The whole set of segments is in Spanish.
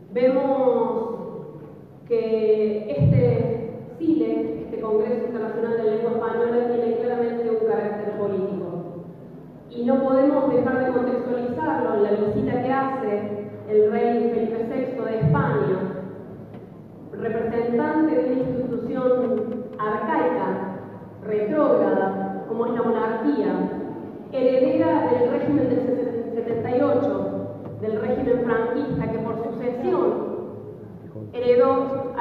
Vemos que este CILE, este Congreso Internacional de Lengua Española, tiene claramente un carácter político. Y no podemos dejar de contextualizarlo en la visita que hace el rey Felipe VI de España, representante de una institución arcaica, retrógrada, como es la monarquía, heredera del régimen del 78, del régimen franquista, que por sucesión heredó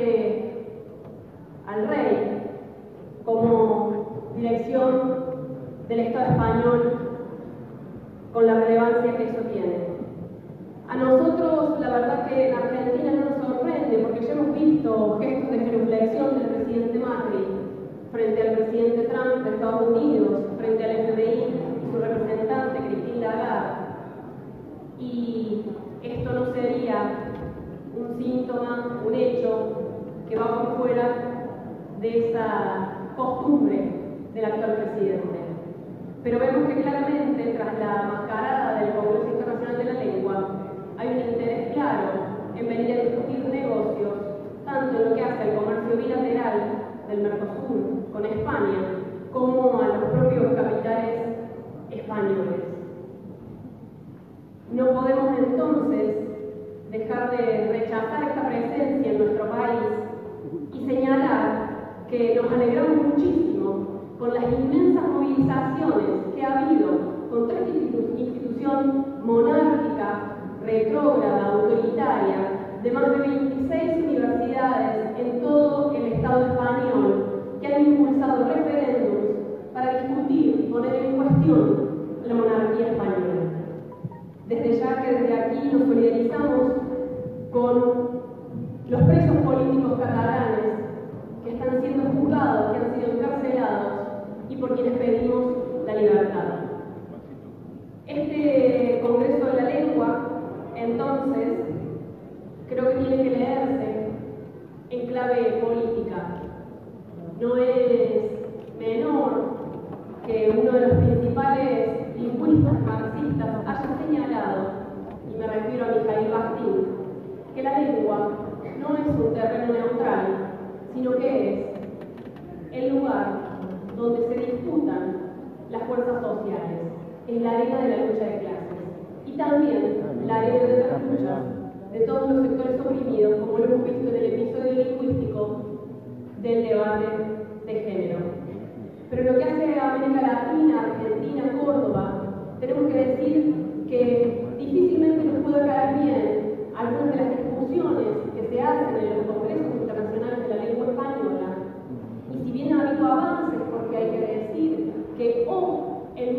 al rey como dirección del Estado español, con la relevancia que eso tiene. A nosotros, la verdad que en Argentina no nos sorprende, porque ya hemos visto gestos de genuflexión del presidente Macri frente al presidente Trump de Estados Unidos, frente al FBI y su representante, Christine Lagarde. Y esto no sería un síntoma, un hecho que va por fuera de esa costumbre del actual presidente. Pero vemos que claramente, tras la mascarada del Congreso Internacional de la Lengua, hay un interés claro en venir a discutir negocios, tanto en lo que hace al comercio bilateral del Mercosur con España, como a los propios capitales españoles. No podemos entonces dejar de rechazar esta presencia en nuestro país y señalar que nos alegramos muchísimo con las inmensas movilizaciones que ha habido contra esta institución monárquica, retrógrada, autoritaria, de más de 26 universidades en todo el Estado español, que han impulsado referéndums para discutir y poner en cuestión la monarquía española. Desde ya que desde aquí nos solidarizamos con los presos políticos catalanes que están siendo juzgados, que han sido encarcelados y por quienes pedimos la libertad. Este Congreso de la Lengua, entonces, creo que tiene que leerse en clave política. No es menor que uno de los principales lingüistas marxistas haya señalado, y me refiero a Mikhail Bakhtin, que la lengua no es un terreno neutral, sino que es el lugar donde se disputan las fuerzas sociales, es la arena de la lucha de clases y también la arena de las luchas de todos los sectores oprimidos, como lo hemos visto en el episodio lingüístico del debate de género. Pero lo que hace a América Latina, Argentina, Córdoba, tenemos que decir que difícilmente nos puede caer bien algunas de las discusiones que se hacen en los congresos internacionales de la lengua española. Y si bien ha habido avances, porque hay que decir que en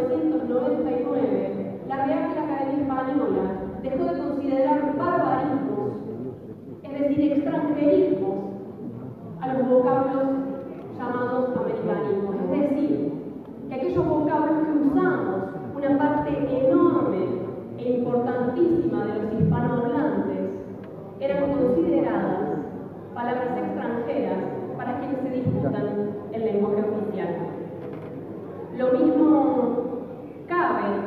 1999 la Real Academia Española dejó de considerar barbarismos, es decir, extranjerismos, a los vocablos llamados americanismos. Es decir, que aquellos vocablos que usamos, una parte enorme e importantísima de los hispanohablantes, eran consideradas palabras extranjeras para quienes se disputan el lenguaje oficial. Lo mismo cabe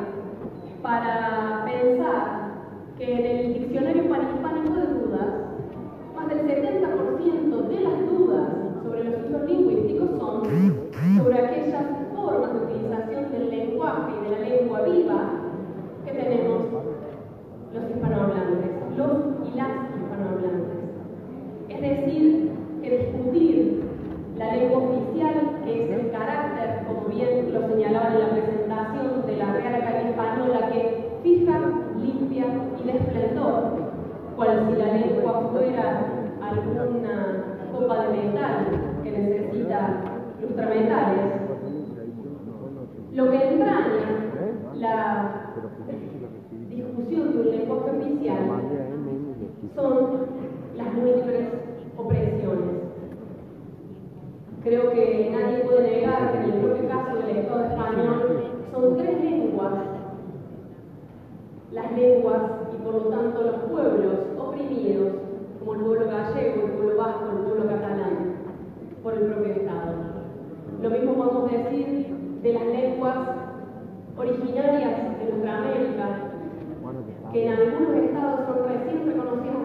para pensar que en el diccionario panhispánico de dudas, más del 70% de las dudas sobre los usos lingüísticos son sobre aquellas formas de utilización del lenguaje y de la lengua viva que tenemos los hispanohablantes, los y las hispanohablantes. Es decir, que discutir la lengua oficial, que es el carácter, como bien lo señalaban en la presentación de la Real Academia Española, que fija, limpia y da esplendor, cual si la lengua fuera alguna copa de metal que necesita lustrametales. Lo que entraña la discusión de un lenguaje oficial son las múltiples opresiones. Creo que nadie puede negar que en el propio caso del Estado español son tres lenguas, las lenguas y por lo tanto los pueblos oprimidos, como el pueblo gallego, el pueblo vasco, el pueblo catalán, por el propio Estado. Lo mismo podemos decir de las lenguas originarias de nuestra América, que en algunos estados son recién reconocidas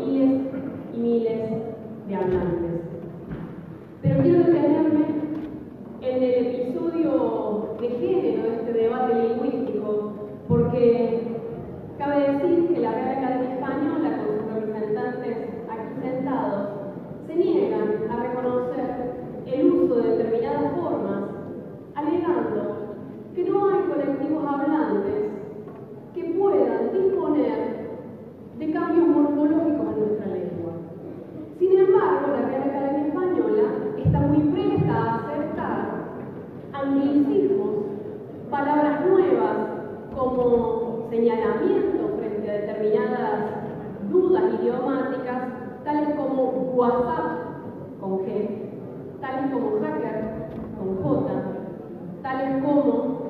miles y miles de hablantes. Pero quiero detenerme en el episodio de género de este debate lingüístico, porque cabe decir que la Real Academia Española, con sus representantes aquí sentados, se niegan a reconocer el uso de determinadas formas, alegando que no hay colectivos hablantes que puedan disponer de cambios morfológicos a nuestra lengua. Sin embargo, la Real Academia Española está muy presta a aceptar anglicismos, palabras nuevas como señalamiento frente a determinadas dudas idiomáticas, tales como WhatsApp con G, tales como hacker con J, tales como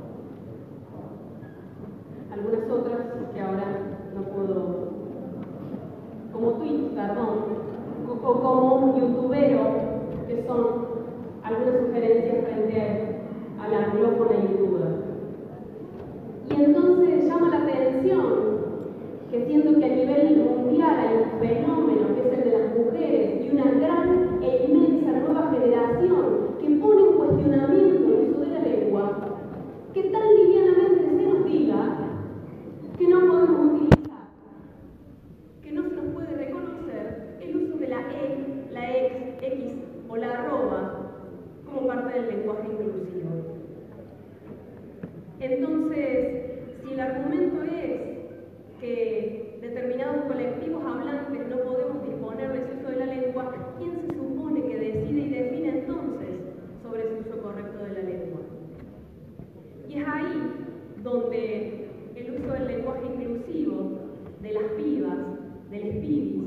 algunas otras que ahora no puedo, como tweets, perdón, o como youtubero, que son algunas sugerencias frente a la anglófona youtuber. Y entonces llama la atención que siendo que a nivel mundial hay un fenómeno que es el de las mujeres y una gran e inmensa nueva generación que pone en cuestionamiento el uso de la lengua, que tan livianamente se nos diga que no podemos utilizar, que no se nos puede reconocer el uso de la E, la X o la arroba como parte del lenguaje inclusivo. Entonces, si el argumento es que determinados colectivos hablantes no podemos disponer de ese uso de la lengua, ¿quién se supone que decide y define entonces sobre ese uso correcto de la lengua? Y es ahí donde el uso del lenguaje inclusivo, de las pibas, de los pibis,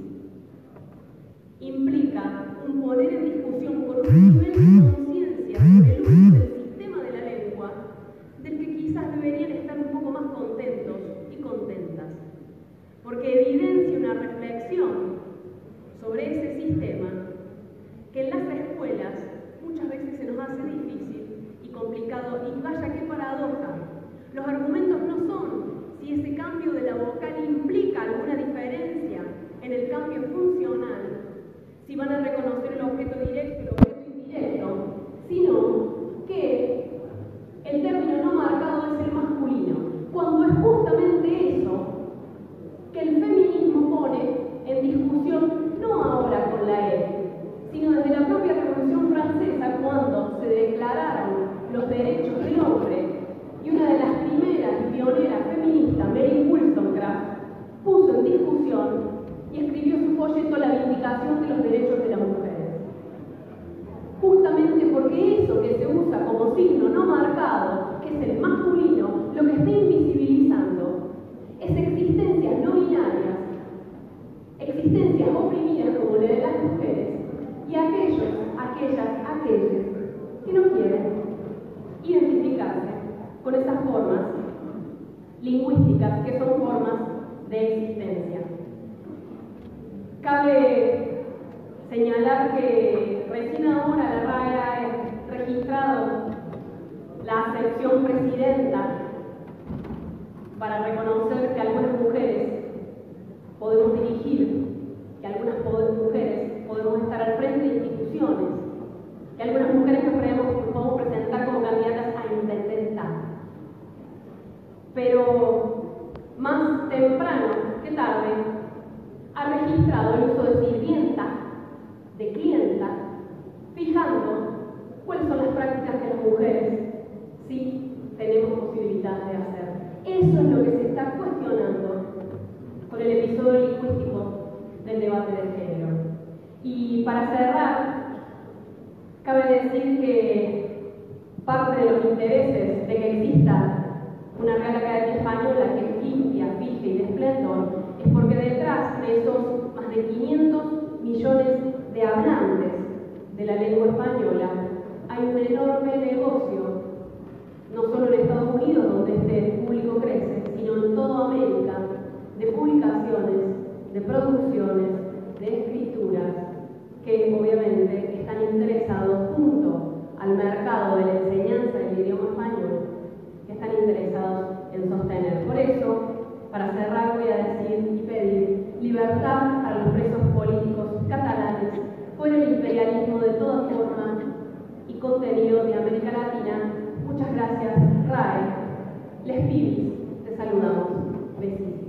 implica un poner en discusión con un nivel de conciencia sobre el uso del sistema de la lengua, del que quizás deberían estar un poco más contentos y contentas, porque evidencia una reflexión sobre ese sistema que en las escuelas muchas veces se nos hace difícil y complicado, y vaya qué paradoja. Los argumentos no son si ese cambio de la vocal implica alguna diferencia en el cambio funcional, si van a reconocer el objeto directo y el objeto indirecto, sino que el término no marcado es el masculino, cuando es justamente eso que el feminismo pone en discusión, no ahora con la E, sino desde la propia Revolución Francesa, cuando se declararon los derechos del hombre, y una de las primeras y pioneras feministas, Mary Wollstonecraft, puso en discusión y escribió su folleto La Vindicación de los Derechos de las Mujeres. Justamente porque eso que se usa como signo no marcado, que es el masculino, lo que está invisibilizando es existencias no binarias, existencias oprimidas como la de las mujeres, y aquellos que no quieren identificarse con esas formas lingüísticas que son formas de existencia. Cabe señalar que recién ahora la RAE ha registrado la acepción presidenta para reconocer que algunas mujeres podemos dirigir, que algunas mujeres podemos estar al frente de instituciones, que algunas mujeres nos podemos presentar como candidatas a intendenta. Pero más temprano que tarde ha registrado el uso de sirvienta, de clienta, fijando cuáles son las prácticas que las mujeres sí tenemos posibilidad de hacer. Eso es lo que se está cuestionando con el episodio lingüístico del debate de género. Y para cerrar, cabe decir que parte de los intereses de que exista una Real Academia Española que es limpia, fija y de esplendor es porque detrás de esos más de 500 millones de hablantes de la lengua española hay un enorme negocio, no solo en Estados Unidos, donde este público crece, sino en toda América, de publicaciones, de producciones, de escrituras, que obviamente están interesados junto al mercado de la enseñanza del idioma español, que están interesados en sostener. Por eso, para cerrar, voy a decir y pedir libertad al Les pibis, te saludamos. Besitos.